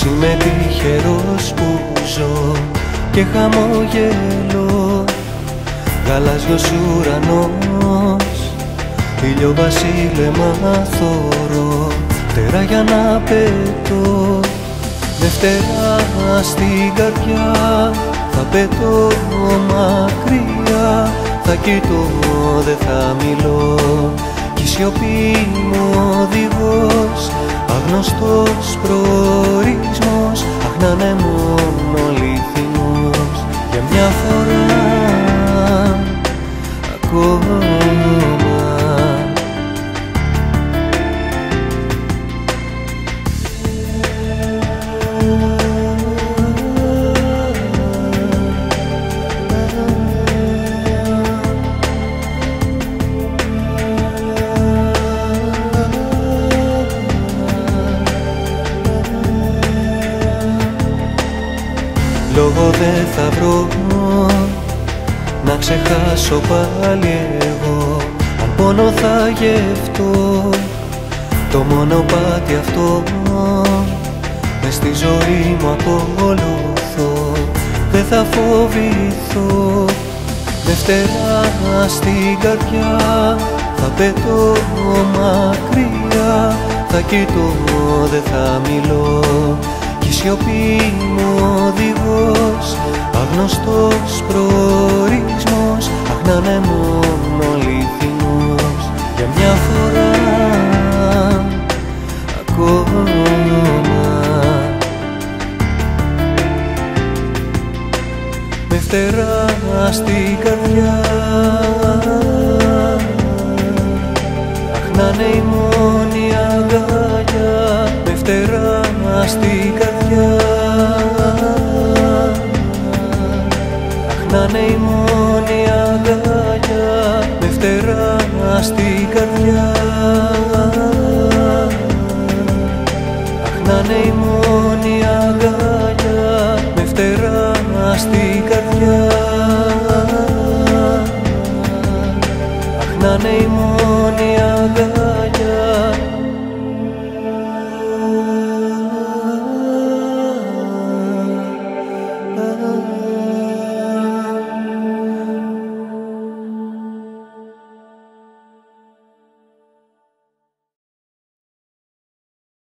είμαι τυχερός που ζω και χαμογελώ. Γαλάζιος ουρανός, ηλιοβασίλεμα θωρώ, φτερά για να πετώ. Με φτερά στην καρδιά θα πετώ μακριά, θα κοιτώ, δεν θα μιλώ κι η σιωπή μου οδηγός, αγνωστός προορισμός. Αχ, να είναι μόνο αληθινός για μια φορά ακόμα. Λόγο δεν θα βρω να ξεχάσω πάλι εγώ, αν πόνο θα γευτώ το μονοπάτι αυτό, μες στη ζωή μου ακολουθώ. Δεν θα φοβηθώ, με φτερά στην καρδιά θα πετώ μακριά, θα κοιτώ, δεν θα μιλώ κι η σιωπή μου οδηγός, αγνωστός προορισμός. Αχ, να είναι μόνο αληθινός για μια φορά ακόμα. Με φτερά στην καρδιά, αχ, να είναι η μόνη αγκαλιά. Με φτερά στην καρδιά, αχ, να είναι η μόνη αγκαλιά. Με φτερά στην καρδιά, αχ, να είναι η μόνη αγκαλιά. Με φτερά στην καρδιά, αχ, να είναι η μόνη